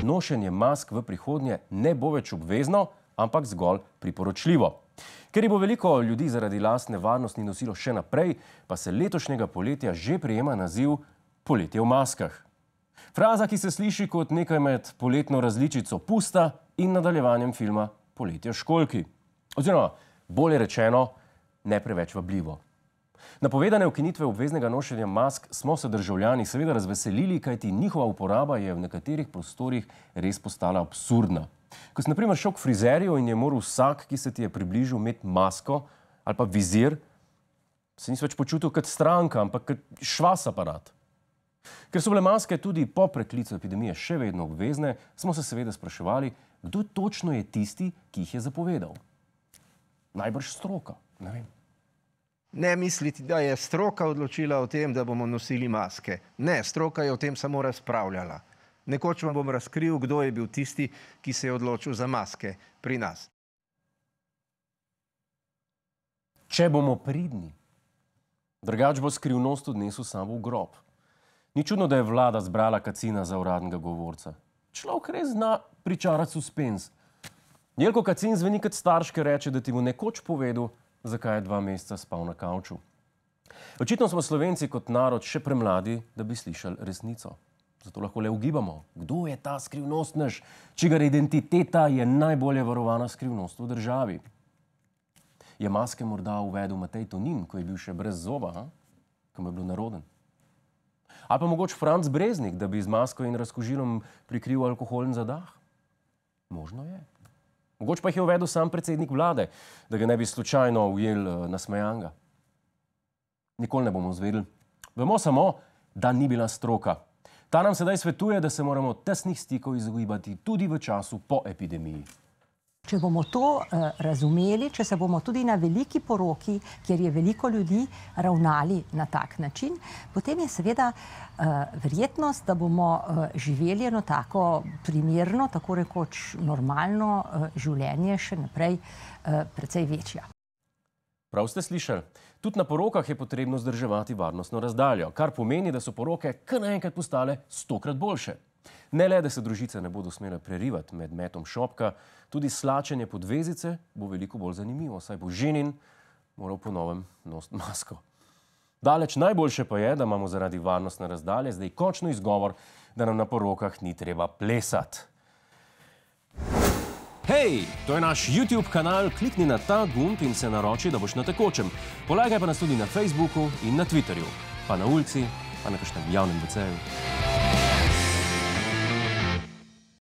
nošenje mask v prihodnje ne bo več obvezno, ampak zgolj priporočljivo. Ker bo veliko ljudi zaradi lastne varnosti nosilo še naprej, pa se letošnjega poletja že prijema naziv Poletje v maskah. Fraza, ki se sliši kot nekaj med poletno različico Pusta in nadaljevanjem filma Poletje v školjki. Oziroma, bolje rečeno, ne preveč vabljivo. Napovedane ukinitve obveznega nošenja mask smo se državljani seveda razveselili, kajti njihova uporaba je v nekaterih prostorih res postala absurdna. Ko si na primer šel k frizerju in je moral vsak, ki se ti je približal, imeti masko ali pa vizir, se nisi več počutil kot stranka, ampak kot švas aparat. Ker so bile maske tudi po preklicu epidemije še vedno obvezne, smo se seveda spraševali, kdo točno je tisti, ki jih je zapovedal. Najbrž stroka, ne vem. Ne misliti, da je stroka odločila o tem, da bomo nosili maske. Ne, stroka je o tem samo razpravljala. Nekoč vam bom razkril, kdo je bil tisti, ki se je odločil za maske pri nas. Če bomo pridni, drugač bo skrivnost odnesel sabo v grob. Ni čudno, da je vlada zbrala Kacina za uradnega govorca. Človek res zna pričarati suspenz. Jelko Kacin zveni kot starš, ki reče, da ti bo nekoč povedal, zakaj je 2 meseca spal na kavču. Očitno smo Slovenci kot narod še premladi, da bi slišali resnico. Zato lahko le ugibamo, kdo je ta skrivnostnež, čigar identiteta je najbolje varovana skrivnost v državi. Je maske morda uvedel Matej Tonin, ko je bil še brez zoba, ko mu je bil neroden? Ali pa mogoče Franc Breznik, da bi z masko in razkužilom prikril alkoholen zadah? Možno je. Mogoče pa jih je uvedel sam predsednik vlade, da ga ne bi slučajno ujel nasmejanga. Nikoli ne bomo izvedeli. Vemo samo, da ni bila stroka. Ta nam sedaj svetuje, da se moramo tesnih stikov izogibati tudi v času po epidemiji. Če bomo to razumeli, če se bomo tudi na veliki poroki, kjer je veliko ljudi, ravnali na tak način, potem je seveda verjetnost, da bomo živeli eno tako primerno, tako rekoč normalno življenje še naprej precej večja. Prav ste slišali. Tudi na porokah je potrebno vzdrževati varnostno razdaljo, kar pomeni, da so poroke kar naenkrat postale 100-krat boljše. Ne le, da se družice ne bodo smele prerivati med metom šopka, tudi slačenje podvezice bo veliko bolj zanimivo, saj bo ženin moral po novem nositi masko. Daleč najboljše pa je, da imamo zaradi varnostne razdalje zdaj končno izgovor, da nam na porokah ni treba plesati. Hej, to je naš YouTube kanal, klikni na ta gumb in se naroči, da boš na tekočem. Polagaj pa nas tudi na Facebooku in na Twitterju, pa na ulici, pa na kakšnem javnem WC-ju.